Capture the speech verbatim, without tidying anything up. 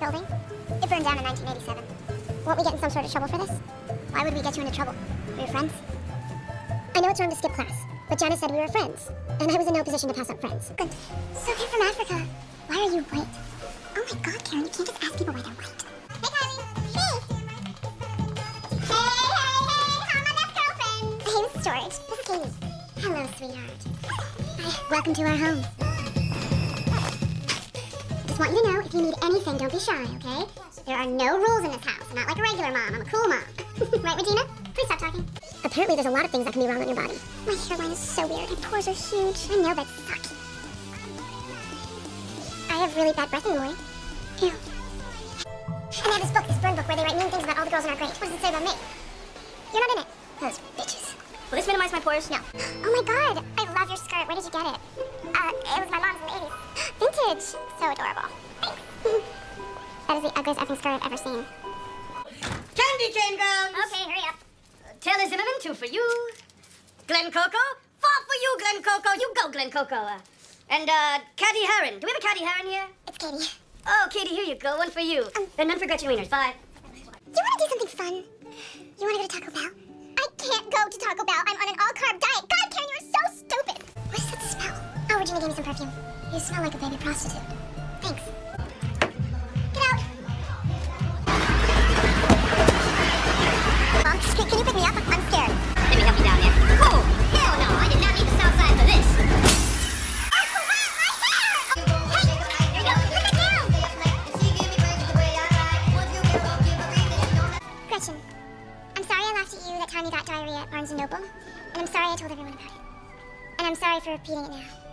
building. It burned down in nineteen eighty-seven. Won't we get in some sort of trouble for this? Why would we get you into trouble? We're friends? I know it's wrong to skip class, but Janice said we were friends, and I was in no position to pass up friends. Good. So you're from Africa. Why are you white? Oh my god, Karen, you can't just ask people why they're white. Hey, Kylie. Hey! Hey, hey, hey! Call my best girlfriend! Hey, this is George. This is Katie. Hello, sweetheart. Hi. Welcome to our home. Just want you to know, if you need anything, don't be shy, okay? There are no rules in this house. I'm not like a regular mom. I'm a cool mom. Right, Regina? Please stop talking. Apparently, there's a lot of things that can be wrong on your body. My hairline is so weird. My pores are huge. My nail bed's sucky. I have really bad breath in the morning. Ew. And they have this book, this burn book, where they write mean things about all the girls in our grade. What does it say about me? You're not in it. Those bitches. Will this minimize my pores? No. Oh my god. I love your skirt. Where did you get it? Uh, it was my mom's in the eighties. Vintage. So adorable. Thanks. That is the ugliest effing skirt I've ever seen. Candy cane girls! Okay, hurry up. Uh, Taylor Zimmerman, two for you. Glen Coco, four for you, Glen Coco. You go, Glen Coco. Uh, and, uh, Caddy Heron. Do we have a Caddy Heron here? It's Katie. Oh, Katie, here you go. One for you. Um, and none for Gretchen Wieners. Five. You want to do something fun? You want to go to Taco Bell? I can't go to Taco Bell. I'm on an all-carb diet. God, Karen, you're so stupid. What is that smell? Oh, Regina gave me some perfume. You smell like a baby prostitute. Thanks. Get out. Mom, can, can you pick me up? I'm scared. Let me help you down there. Oh, hell no. I did not leave the south side for this. Oh, wow, my hair! Hey, there you go. Put that down. Gretchen, I'm sorry I laughed at you that time you got diarrhea at Barnes and Noble. And I'm sorry I told everyone about it. And I'm sorry for repeating it now.